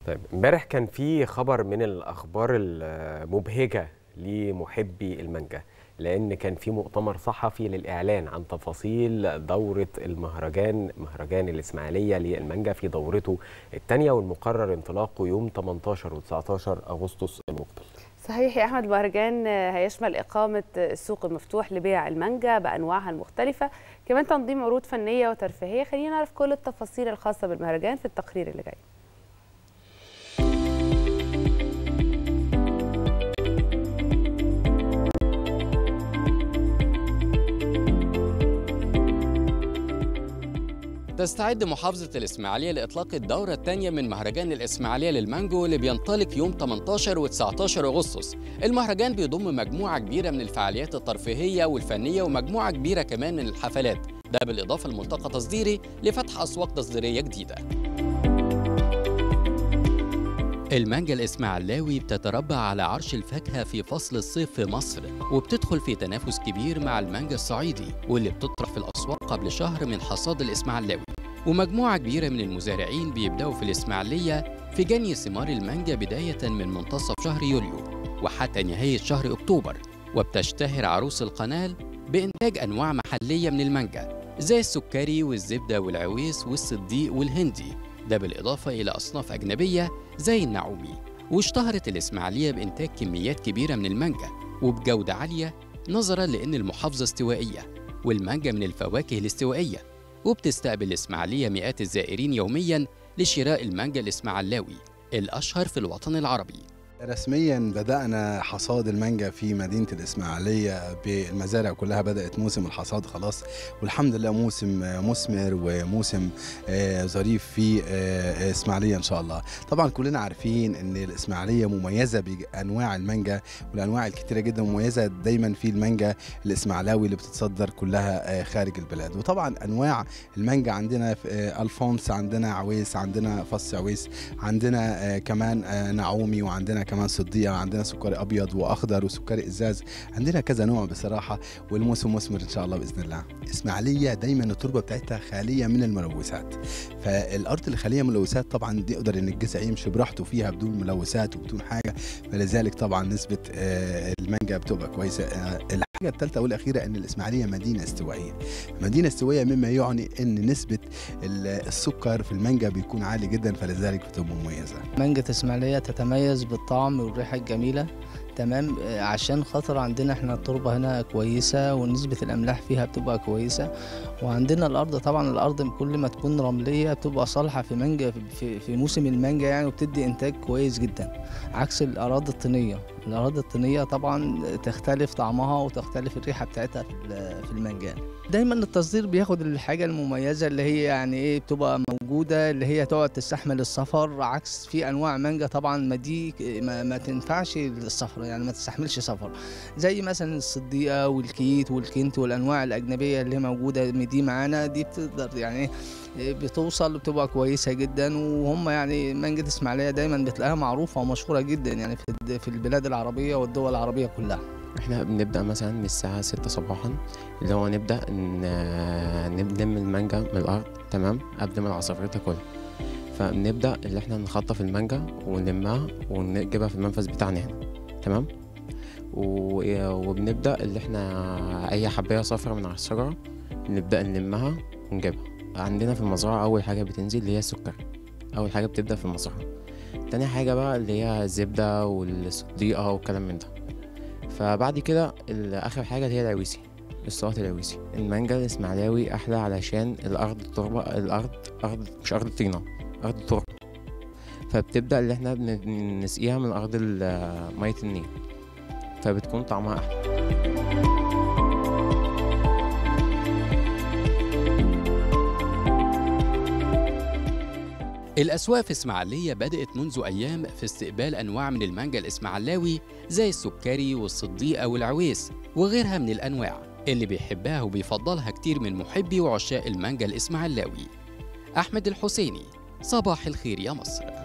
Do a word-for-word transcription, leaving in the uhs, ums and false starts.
طيب امبارح كان في خبر من الأخبار المبهجة لمحبي المانجا، لأن كان في مؤتمر صحفي للإعلان عن تفاصيل دورة المهرجان مهرجان الإسماعيلية للمانجا في دورته الثانية، والمقرر انطلاقه يوم ثمانية عشر و تسعة عشر أغسطس المقبل. صحيح يا أحمد، المهرجان هيشمل إقامة السوق المفتوح لبيع المانجا بأنواعها المختلفة، كمان تنظيم عروض فنية وترفيهية. خلينا نعرف كل التفاصيل الخاصة بالمهرجان في التقرير اللي جاي. تستعد محافظة الإسماعيلية لإطلاق الدورة الثانية من مهرجان الإسماعيلية للمانجو اللي بينطلق يوم ثمانية عشر و تسعة عشر أغسطس. المهرجان بيضم مجموعة كبيرة من الفعاليات الترفيهية والفنية ومجموعة كبيرة كمان من الحفلات، ده بالإضافة لملتقى تصديري لفتح أسواق تصديرية جديدة. المانجا الإسماعيلاوي بتتربع على عرش الفاكهة في فصل الصيف في مصر، وبتدخل في تنافس كبير مع المانجا الصعيدي واللي بتطرح في الأسواق قبل شهر من حصاد الإسماعيلاوي. ومجموعة كبيرة من المزارعين بيبدأوا في الإسماعيلية في جني ثمار المانجا بداية من منتصف شهر يوليو وحتى نهاية شهر أكتوبر. وبتشتهر عروس القنال بإنتاج أنواع محلية من المانجا زي السكري والزبدة والعويس والصديق والهندي، ده بالإضافة إلى أصناف أجنبية زي النعومي. واشتهرت الإسماعيلية بإنتاج كميات كبيرة من المانجا وبجودة عالية نظراً لأن المحافظة استوائية والمانجا من الفواكه الاستوائية، وبتستقبل الإسماعيلية مئات الزائرين يومياً لشراء المانجا الإسماعيلاوي الأشهر في الوطن العربي. رسميا بدأنا حصاد المانجا في مدينة الإسماعيلية، بالمزارع كلها بدأت موسم الحصاد خلاص، والحمد لله موسم مثمر وموسم ظريف في إسماعيلية إن شاء الله. طبعا كلنا عارفين إن الإسماعيلية مميزة بأنواع المانجا والأنواع الكتيرة جدا، مميزة دايما في المانجا الإسماعيلاوي اللي بتتصدر كلها خارج البلاد. وطبعا أنواع المانجا عندنا الفونس، عندنا عويس، عندنا فص عويس، عندنا كمان نعومي، وعندنا كمان صديقة، عندنا سكري ابيض واخضر وسكري ازاز، عندنا كذا نوع بصراحه، والموسم مثمر ان شاء الله باذن الله. اسماعيليه دايما التربه بتاعتها خاليه من الملوثات، فالارض اللي خاليه من الملوثات طبعا نقدر ان الجذع يمشي براحته فيها بدون ملوثات وبدون حاجه، فلذلك طبعا نسبه المانجا بتبقى كويسه. الحاجه الثالثه والاخيره ان الاسماعيليه مدينه استوائيه، مدينه استوائيه مما يعني ان نسبه السكر في المانجا بيكون عالي جدا، فلذلك بتبقى مميزه. مانجا الاسماعيليه تتميز بالطعم والريحه الجميله، تمام، عشان خاطر عندنا احنا التربه هنا كويسه ونسبه الاملاح فيها بتبقى كويسه، وعندنا الارض طبعا الارض كل ما تكون رمليه بتبقى صالحه في مانجا في, في موسم المانجا يعني، وبتدي انتاج كويس جدا عكس الاراضي الطينيه. الاراضي الطينيه طبعا تختلف طعمها وتختلف الريحه بتاعتها في المانجا. دايما التصدير بياخد الحاجه المميزه اللي هي يعني ايه بتبقى موجوده، اللي هي تقعد تستحمل السفر، عكس في انواع مانجا طبعا ما دي ما, ما تنفعش للسفر، يعني ما تستحملش سفر، زي مثلا الصديقه والكيت والكنت والانواع الاجنبيه اللي موجوده دي معانا، دي بتقدر يعني بتوصل بتبقى كويسه جدا. وهم يعني مانجا الاسماعيليه دايما بتلاقيها معروفه ومشهوره جدا يعني في في البلاد العربيه والدول العربيه كلها. احنا بنبدا مثلا من الساعه ستة صباحا، اللي هو نبدا نلم المانجا من الارض تمام قبل ما العصافير تاكلها، فبنبدا اللي احنا نخطف المانجا ونلمها ونجيبها في المنفذ بتاعنا هنا تمام، وبنبدا اللي احنا اي حبايه صفرا من على الشجره نبدا نلمها ونجيبها عندنا في المزرعه. اول حاجه بتنزل اللي هي السكر، اول حاجه بتبدا في المزرعه. تاني حاجه بقى اللي هي الزبده والصديقه والكلام من ده. فبعد كده اخر حاجه اللي هي العويسي، السلطه العويسي. المانجا الاسماعيلاوي احلى علشان الارض التربه، الارض ارض مش ارض طينه، ارض تربه، فبتبدا اللي احنا بنسقيها من ارض ميه النيل، فبتكون طعمها احلى. الأسواق في إسماعيلية بدأت منذ أيام في استقبال أنواع من المانجا الإسماعيلاوي زي السكري والصديقة والعويس وغيرها من الأنواع اللي بيحبها وبيفضلها كتير من محبي وعشاق المانجا الإسماعيلاوي. أحمد الحسيني، صباح الخير يا مصر.